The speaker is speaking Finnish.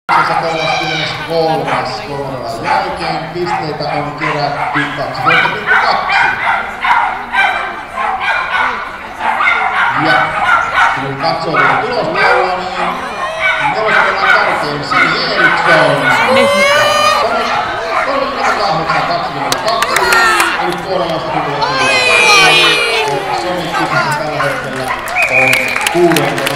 kolmannen jälkeen pisteitä on kerätty 12,2. Ja kun katsoo vielä tulostaulua, niin neloskolan tärkein Sini Eriksson. 38-22, eli puolenlaista tulosta. Soni kisassa tällä hetkellä on 6.